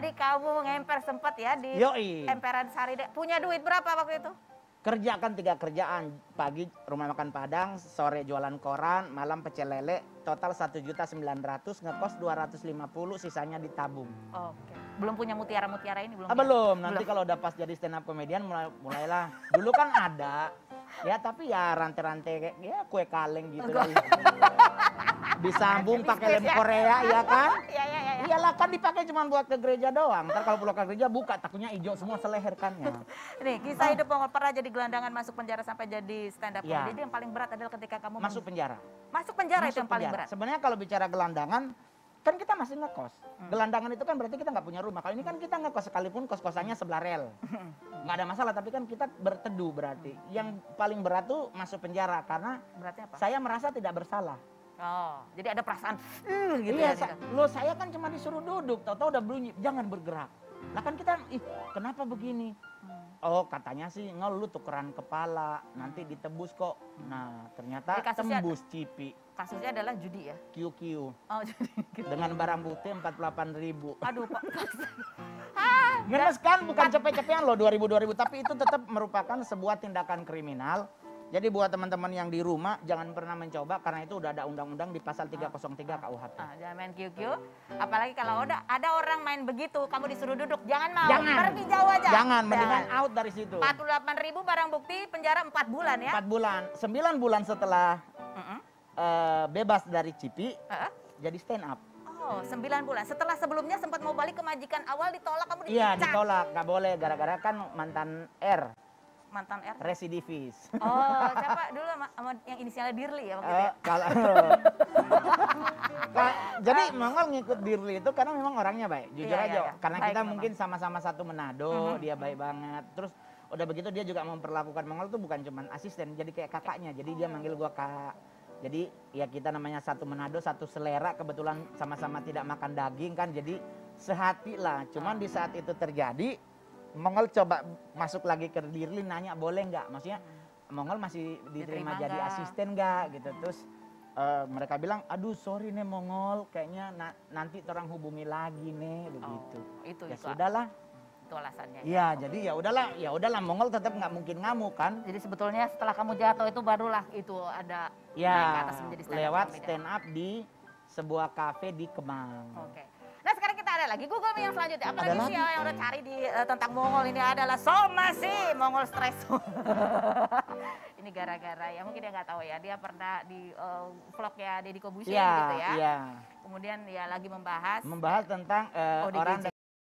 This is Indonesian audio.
Jadi kamu ngemper sempet ya di Yoi. emperan Sari. Punya duit berapa waktu itu? Kerja kan 3 kerjaan, pagi rumah makan Padang, sore jualan koran, malam pecel lele, total 1.900.000, ngekos 250, sisanya ditabung. Oke. Belum punya mutiara-mutiara ini belum? Belum, nanti kalau udah pas jadi stand up comedian mulailah. Dulu kan ada, ya tapi ya rantai-rantai kayak ya kue kaleng gitu lah. Disambung pakai lem Korea ya kan? Iya. Iyalah kan dipakai cuma buat ke gereja doang. Ntar kalau pulang ke gereja buka takutnya hijau semua seleher kan ya. Nih, kisah hidup Mongol pernah jadi gelandangan, masuk penjara sampai jadi stand up Ya. comedy. Yang paling berat adalah ketika kamu Masuk penjara. Masuk penjara itu Masuk yang paling penjara. berat. Sebenarnya kalau bicara gelandangan, kan kita masih ngekos. Gelandangan itu kan berarti kita nggak punya rumah. Kalau ini kan kita ngekos sekalipun kos-kosannya sebelah rel. Nggak ada masalah, tapi kan kita berteduh berarti. Yang paling berat tuh masuk penjara karena Beratnya apa? saya merasa tidak bersalah. Oh, jadi ada perasaan gitu Iya, ya. saya kan cuma disuruh duduk, tahu-tahu udah bunyi, jangan bergerak. Lah kan kita, kenapa begini? Oh, katanya sih lu tukeran kepala, nanti ditebus kok. Nah, ternyata Jadi kasusnya tembus cipi. Kasusnya adalah judi ya? QQ. Oh, jadi gitu. Dengan barang bukti 48.000. Aduh, Pak. Ngenes kan bukan cepet-cepetan loh 2000, tapi itu tetap merupakan sebuah tindakan kriminal. Jadi buat teman-teman yang di rumah jangan pernah mencoba karena itu udah ada undang-undang di pasal 303 KUHP. Jangan main QQ. Apalagi kalau ada orang main begitu, kamu disuruh duduk, jangan mau. Jangan. Pergi jauh aja. Jangan, mendingan out dari situ. 48.000 barang bukti, penjara 4 bulan ya? 4 bulan, 9 bulan setelah bebas dari cipi, jadi stand up. Oh, 9 bulan. Setelah sebelumnya sempat mau balik ke majikan awal, ditolak, kamu dipecat. Iya, ditolak, nggak boleh gara-gara kan mantan R. Mantan R? Residivis. Oh, siapa dulu sama yang inisialnya Dirli ya waktu itu ya? Jadi Mongol ngikut Dirli itu karena memang orangnya baik, jujur Iya, aja. iya. Karena Baik kita memang. mungkin sama-sama satu Manado, dia baik banget. Terus udah begitu dia juga memperlakukan Mongol tuh bukan cuman asisten, jadi kayak kakaknya. Jadi dia manggil gua Kak. Jadi ya kita namanya satu Manado, satu selera, kebetulan sama-sama tidak makan daging kan, jadi sehati lah. Cuman di saat itu terjadi, Mongol coba masuk lagi ke Dirli nanya boleh nggak, maksudnya Mongol masih diterima jadi nggak? asisten nggak gitu. Terus mereka bilang, aduh sorry nih Mongol, kayaknya nanti orang hubungi lagi nih begitu. Itu Ya sudahlah. Itu alasannya. Iya, jadi ya udahlah Mongol tetap nggak mungkin ngamuk kan. Jadi sebetulnya setelah kamu jatuh itu barulah itu ada naik ke Ya, atas menjadi stand up lewat comedian. stand up di sebuah kafe di Kemang. Oke. Nah sekarang kita ada lagi Google yang selanjutnya. Ada Apalagi sih lagi? yang udah cari di tentang Mongol ini adalah somasi Mongol stres. Ini gara-gara ya mungkin dia nggak tahu ya, dia pernah di vlog ya Deddy Corbuzier Iya, gitu ya. iya. Kemudian ya lagi membahas Membahas tentang orang ODGJ.